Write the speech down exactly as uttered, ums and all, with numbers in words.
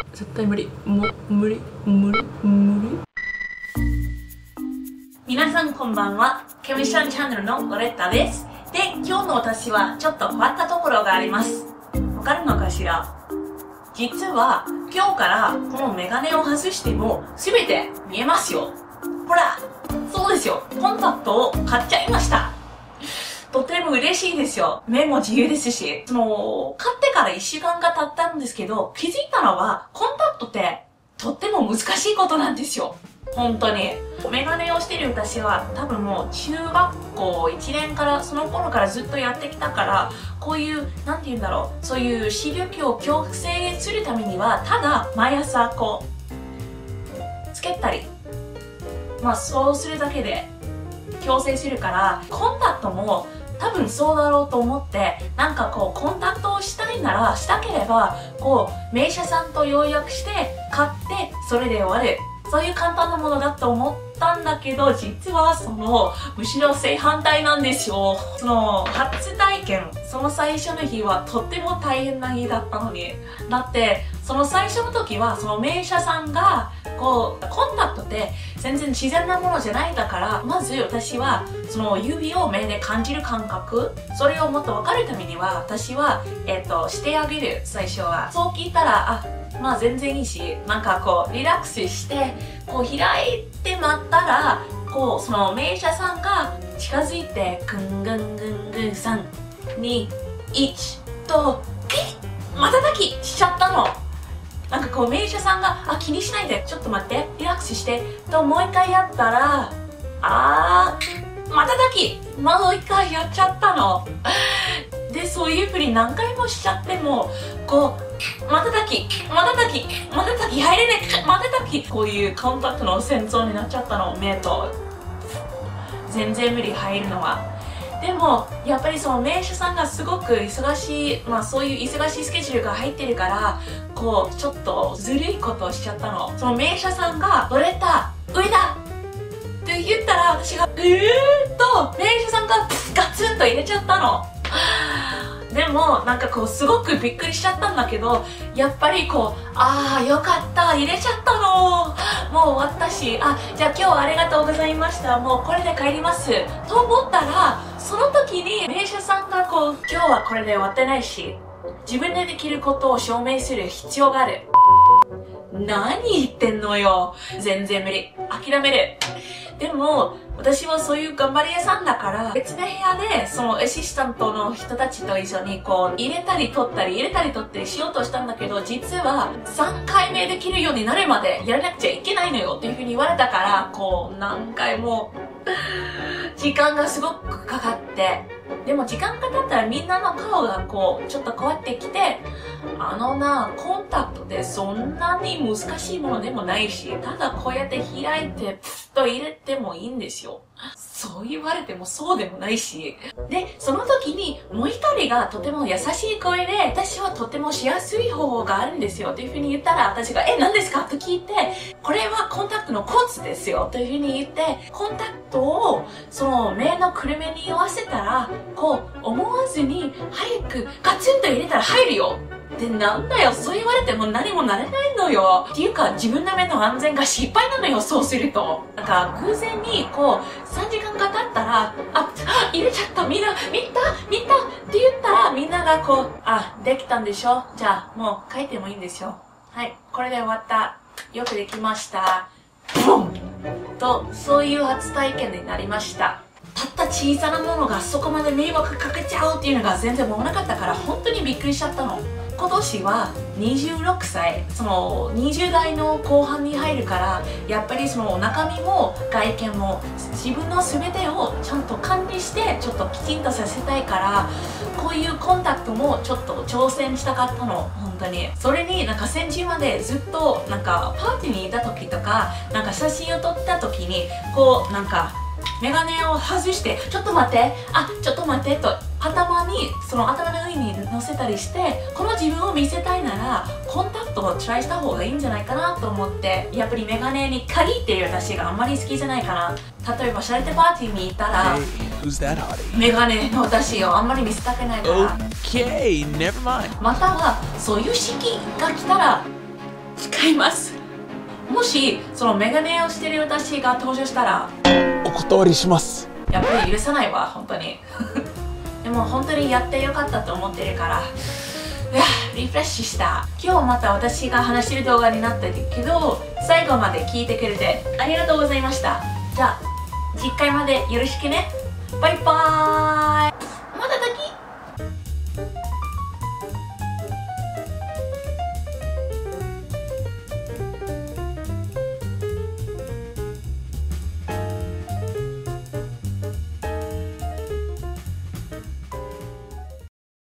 絶対無理。もう無理無理無理。皆さんこんばんは。ケミシャンチャンネルのロレッタです。で、今日の私はちょっと変わったところがあります。わかるのかしら？実は今日からこのメガネを外しても全て見えますよ。ほら、そうですよ。コンタクトを買っちゃいました。とても嬉しいですよ。目も自由ですし。その、買ってからいっしゅうかんが経ったんですけど、気づいたのは、コンタクトってとっても難しいことなんですよ。本当に。メガネをしている私は多分もう中学校いちねんから、その頃からずっとやってきたから、こういう、なんて言うんだろう、そういう視力を矯正するためには、ただ毎朝こう、つけたり、まあそうするだけで矯正するから、コンタクトも多分そうだろうと思って、なんかこうコンタクトをしたいなら、したければ、こう、名車さんと予約して、買って、それで終わる。そういう簡単なものだと思ったんだけど、実はその、むしろ正反対なんですよ。その、初体験、その最初の日はとっても大変な日だったのに。だって、その最初の時は、その名車さんが、こう、コンタクトって全然自然なものじゃないんだから、まず私は、その指を目で感じる感覚、それをもっと分かるためには、私は、えっと、してあげる、最初は。そう聞いたら、あ、まあ全然いいし、なんかこう、リラックスして、こう開いて待ったら、こう、その名車さんが近づいて、ぐんぐんぐんぐんさん、に、いちと、キッ瞬きしちゃったの。なんかこう、名車さんが、あ、気にしないで、ちょっと待って、リラックスして、ともう一回やったら、あー、瞬き、もう一回やっちゃったの。で、そういうふうに何回もしちゃっても、こう、瞬き、瞬き、瞬き入れねえ、瞬き、こういうコンタクトの戦争になっちゃったの、目と。全然無理、入るのは。でも、やっぱりその名車さんがすごく忙しい、まあそういう忙しいスケジュールが入ってるから、こう、ちょっとずるいことをしちゃったの。その名車さんが、ロレッタ、上だって言ったら、私が、うーっと、名車さんがガツンと入れちゃったの。でも、なんかこう、すごくびっくりしちゃったんだけど、やっぱりこう、ああ、よかった、入れちゃったの。もう終わったし、あ、じゃあ今日はありがとうございました。もうこれで帰ります。と思ったら、その時に名車さんがこう、今日はこれで終わってないし、自分でできることを証明する必要がある。何言ってんのよ。全然無理。諦める。でも、私はそういう頑張り屋さんだから、別の部屋で、そのアシスタントの人たちと一緒にこう、入れたり取ったり、入れたり取ったりしようとしたんだけど、実はさんかいめできるようになるまでやらなくちゃいけないのよっていう風に言われたから、こう、何回も、時間がすごくかかって、でも時間が経ったらみんなの顔がこう、ちょっと変わってきて、あのな、コンタクトってそんなに難しいものでもないし、ただこうやって開いて、プッと入れてもいいんですよ。そう言われてもそうでもないし。で、その時にもう一人がとても優しい声で、私はとてもしやすい方法があるんですよというふうに言ったら、私が、え、何ですかと聞いて、これはコンタクトのコツですよというふうに言って、コンタクトをその目のくるめに合わせたら、こう思わずに早くガツンと入れたら入るよ。で、なんだよ、そう言われても何もなれないのよ。っていうか、自分の目の安全が心配なのよ、そうすると。なんか、偶然に、こう、さんじかんが経ったら、あ、入れちゃった、みんな、見た見たって言ったら、みんながこう、あ、できたんでしょ？じゃあ、もう書いてもいいんですよ。はい、これで終わった。よくできました。ボンと、そういう初体験になりました。たった小さなものがそこまで迷惑かけちゃうっていうのが全然もうなかったから、本当にびっくりしちゃったの。今年はにじゅうろくさい、そのにじゅう代の後半に入るから、やっぱりその中身も外見も自分の全てをちゃんと管理してちょっときちんとさせたいから、こういうコンタクトもちょっと挑戦したかったの、本当に。それになんか先週までずっとなんかパーティーにいた時とか、なんか写真を撮った時にこうなんかメガネを外して、ちょっと待って、あ、ちょっと待ってと頭に、その頭の上に乗せたりして、この自分を見せたいならコンタクトをトライした方がいいんじゃないかなと思って、やっぱりメガネに限っている私があんまり好きじゃないかな。例えばシャレテパーティーに行ったら、メガネの私をあんまり見せたくないから、 Okay, never mind. またはそういう時期が来たらちゃいます。もしそのメガネをしてる私が登場したらお断りします。 やっぱり許さないわ、本当に。でも本当にやってよかったと思ってるから、いやリフレッシュした。今日また私が話してる動画になったけど、最後まで聞いてくれてありがとうございました。じゃあ次回までよろしくね。バイバーイ。